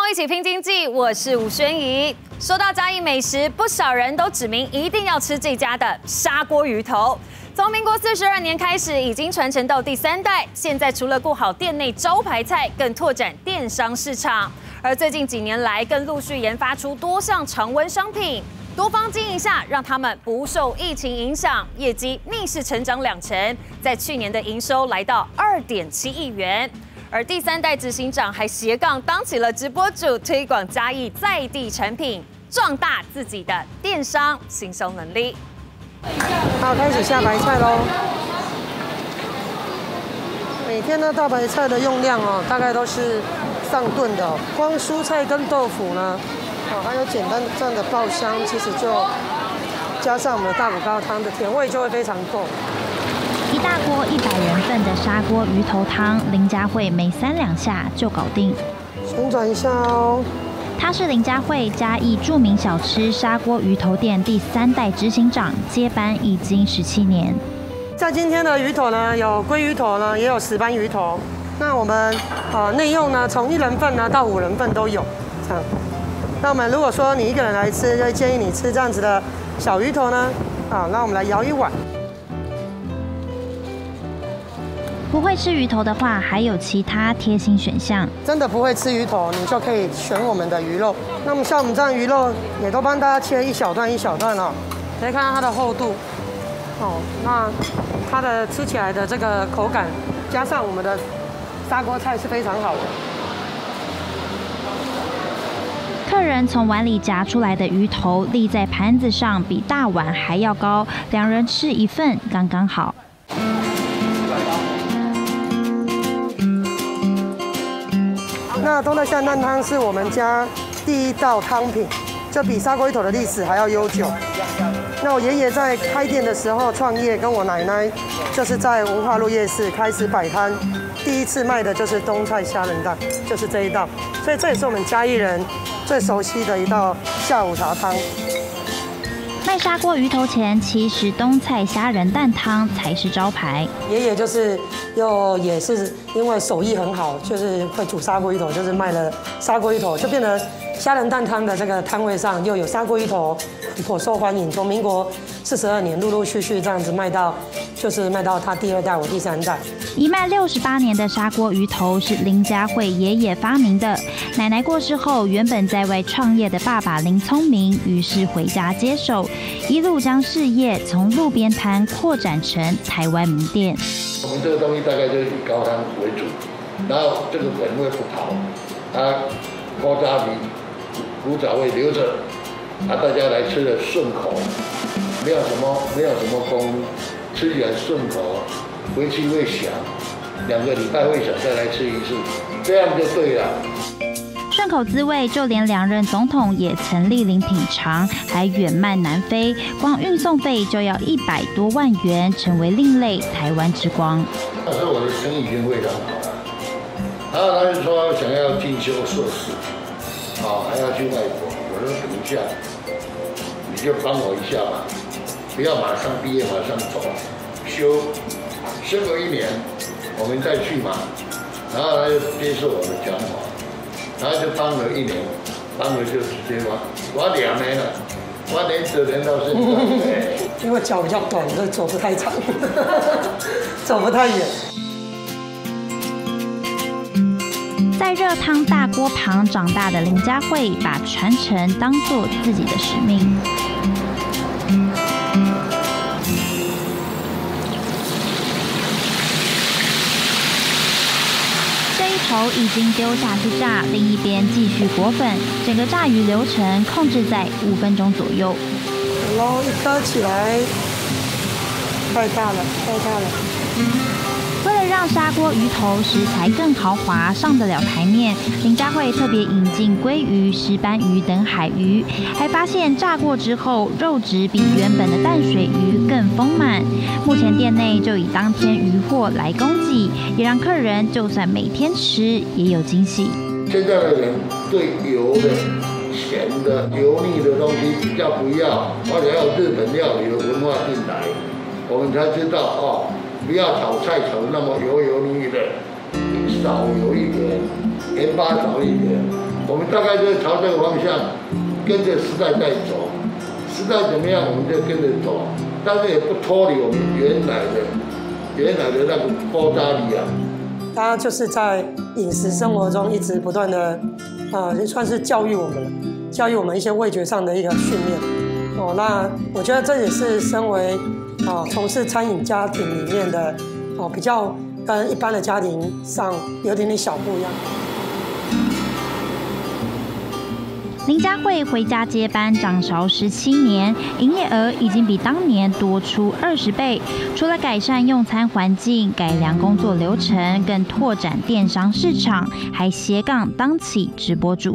一起拼经济，我是吴宣仪。说到嘉义美食，不少人都指明一定要吃这家的砂锅鱼头。从民国42年开始，已经传承到第3代。现在除了顾好店内招牌菜，更拓展电商市场。而最近几年来，更陆续研发出多项常温商品。多方经营下，让他们不受疫情影响，业绩逆势成长2成，在去年的营收来到2.7亿元。而第3代执行长还斜杠当起了直播主，推广嘉义在地产品，壮大自己的电商行销能力。 好，开始下白菜喽。每天呢，大白菜的用量哦，大概都是上吨的哦。光蔬菜跟豆腐呢，还有简单这样的爆香，其实就加上我们的大骨高汤的甜味就会非常够。 一大锅100人份的砂锅鱼头汤，林佳慧每3、2下就搞定。 旋转一下哦。 他是林佳慧嘉义著名小吃砂锅鱼头店第3代执行长，接班已经17年。 在今天的鱼头呢，有鲑鱼头呢，也有石斑鱼头。那我们内用呢，从1人份呢到5人份都有。这样。那我们如果说你一个人来吃，就建议你吃这样子的小鱼头呢。那我们来舀一碗。 不会吃鱼头的话，还有其他贴心选项。 真的不会吃鱼头，你就可以选我们的鱼肉。那么像我们这样鱼肉，也都帮大家切一小段一小段哦。可以看到它的厚度，那它的吃起来的这个口感，加上我们的砂锅菜是非常好的。 客人从碗里夹出来的鱼头立在盘子上，比大碗还要高，2人吃1份刚刚好。 那东泰虾蛋汤是我们家第1道汤品，就比砂锅鱼头的历史还要悠久。那我爷爷在开店的时候创业，跟我奶奶就是在文化路夜市开始摆摊，第一次卖的就是东泰虾仁蛋，就是这一道，所以这也是我们嘉义人最熟悉的一道下午茶汤。 卖砂锅鱼头前，其实东菜虾仁蛋汤才是招牌。 爷爷就是也是因为手艺很好，就是会煮砂锅鱼头，就是卖了砂锅鱼头，就变成虾仁蛋汤的这个摊位上又有砂锅鱼头，颇受欢迎。从民国42年陆陆续续这样子卖到他第2代，我第3代。 一卖68年的砂锅鱼头是林佳慧爷爷发明的。奶奶过世后，原本在外创业的爸爸林聪明，于是回家接手，一路将事业从路边摊扩展成台湾名店。 我们这个东西大概就是以高汤为主，然后这个本味不跑，高渣皮、古早味留着，大家来吃的顺口，没有什么功，吃起来顺口，回去会想，2个礼拜会想再来吃一次，这样就对了。 顺口滋味，就连2任总统也曾莅临品尝，还远漫南非，光运送费就要100多万元，成为另类台湾之光。 那时候我的生意已经非常好了，然后他就说想要进修硕士，还要去外国。我说等一下，你就帮我一下吧，不要马上毕业马上走，修个1年，我们再去嘛。然后他就接受我的讲法。然后就帮了1年，帮了就直接我2年了，我连着连到现在。 因为脚比较短，所以走不太长，走不太远。 在热汤大锅旁长大的林佳慧，把传承当作自己的使命。头已经丢下去炸，另一边继续裹粉，整个炸鱼流程控制在5分钟左右。 好喽，一颗起来，太大了。 为了让砂锅鱼头食材更豪华，上得了台面，林佳慧特别引进鲑鱼、石斑鱼等海鱼，还发现炸过之后肉质比原本的淡水鱼更丰满。目前店内就以当天渔获来供给，也让客人就算每天吃也有惊喜。 现在的人对油的、咸的、油腻的东西比较不要，或者要日本料理的文化进来，我们才知道不要炒菜炒那么油腻的，少油一点，盐巴少一点， 我们大概就朝这个方向，跟着时代在走，时代怎么样，我们就跟着走，但是也不脱离我们原来的那个高扎力啊。 大家就是在饮食生活中一直不断的，算是教育我们一些味觉上的一个训练。哦，那我觉得这也是身为从事餐饮家庭里面的比较跟一般的家庭上有点小不一样。 林佳慧回家接班掌勺17年，营业额已经比当年多出20倍。除了改善用餐环境、改良工作流程，更拓展电商市场，还斜杠当起直播主。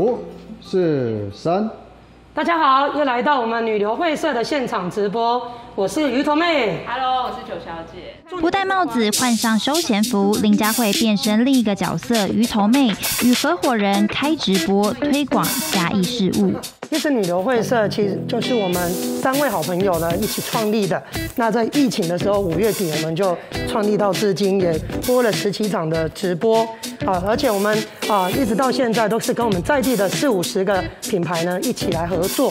5、4、3。 大家好，又来到我们女流会社的现场直播，我是鱼头妹。 Hello， 我是九小姐。 不戴帽子，换上休闲服，林佳慧变身另一个角色鱼头妹，与合伙人开直播推广嘉义事务。 其实女流会社其实就是我们3位好朋友呢一起创立的。那在疫情的时候，5月底我们就创立到至今，也播了17场的直播而且我们一直到现在都是跟我们在地的40-50个品牌呢一起来合作。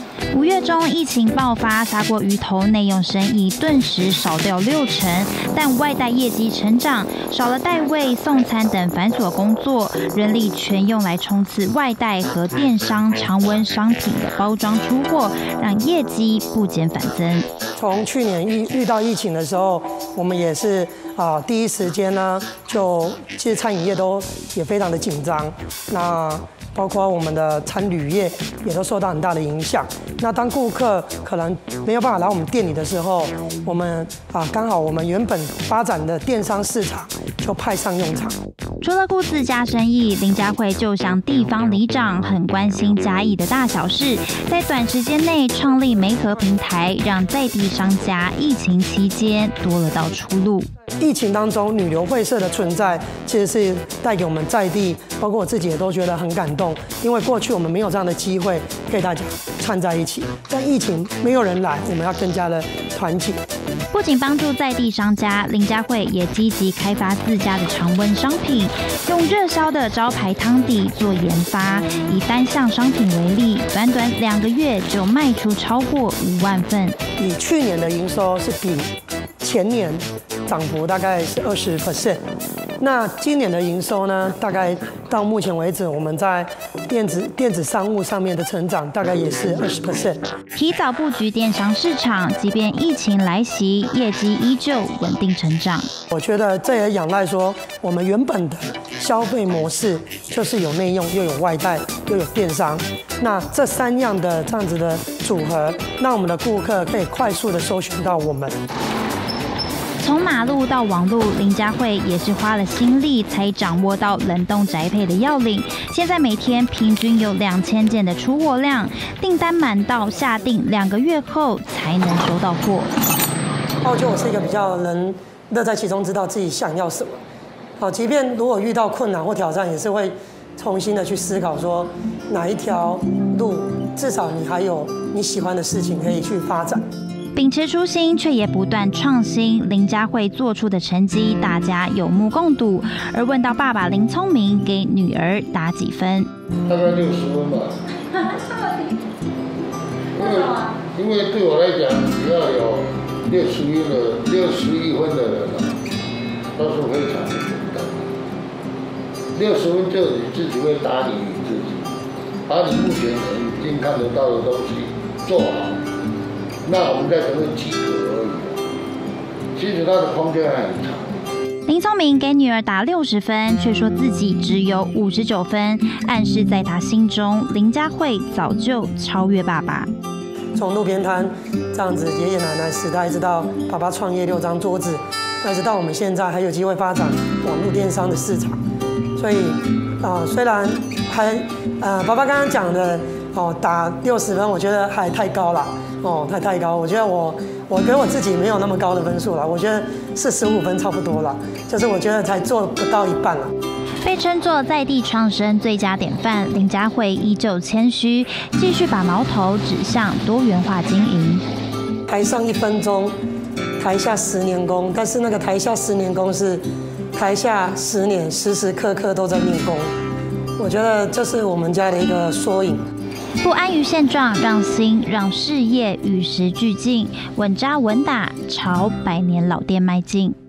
5月中疫情爆发，砂锅鱼头内用生意顿时少掉60%，但外带业绩成长，少了代位、送餐等繁琐工作，人力全用来冲刺外带和电商常温商品的包装出货，让业绩不减反增。 从去年遇到疫情的时候，我们也是第一时间呢，其实餐饮业也非常的紧张，那包括我们的餐旅业也都受到很大的影响。那当顾客可能没有办法来我们店里的时候，我们刚好我们原本发展的电商市场就派上用场。 除了顾自家生意，林佳慧就像地方里长，很关心嘉义的大小事，在短时间内创立媒合平台，让在地商家疫情期间多了道出路。 疫情当中，女流会社的存在其实是带给我们在地，包括我自己也都觉得很感动，因为过去我们没有这样的机会给大家串在一起。但疫情没有人来，我们要更加的团结。 不仅帮助在地商家，林佳慧也积极开发自家的常温商品，用热销的招牌汤底做研发。以单项商品为例，短短2个月就卖出超过5万份。 以去年的营收是比前年涨幅大概是20%。那今年的营收呢，大概到目前为止，我们在电子商务上面的成长大概也是20%。 提早布局电商市场，即便疫情来袭，业绩依旧稳定成长。 我觉得这也仰赖说，我们原本的消费模式就是有内用，又有外带，又有电商。那这3样的这样子的组合，让我们的顾客可以快速的搜寻到我们。 从马路到网路，林佳慧也是花了心力才掌握到冷冻宅配的要领。现在每天平均有2000件的出货量，订单满到下订2个月后才能收到货。 我觉得我是一个比较能乐在其中，知道自己想要什么。即便如果遇到困难或挑战，也是会重新的去思考说哪一条路，至少你还有你喜欢的事情可以去发展。 秉持初心，却也不断创新。林佳慧做出的成绩，大家有目共睹。而问到爸爸林聪明给女儿打几分， 大概60分吧。因为对我来讲，只要有61分的人都是非常的简单。60分就你自己会打理你自己，把你目前已经看得到的东西做好。那我们再可能及格而已，其实它的空间还很长。 林聪明给女儿打60分，却说自己只有59分，暗示在他心中，林佳慧早就超越爸爸。 从路边摊这样子爷爷奶奶时代，一直到爸爸创业6张桌子，一直到我们现在还有机会发展网络电商的市场。所以虽然爸爸刚刚讲的打60分，我觉得还太高了。太高，我觉得我给我自己没有那么高的分数了，我觉得45分差不多了，就是我觉得才做不到一半了。 被称作在地创生最佳典范，林佳慧依旧谦虚，继续把矛头指向多元化经营。 台上1分钟，台下10年功，但是那个台下10年功是台下10年时时刻刻都在练功。 我觉得这是我们家的一个缩影。 不安于现状，让心让事业与时俱进，稳扎稳打，朝100年老店迈进。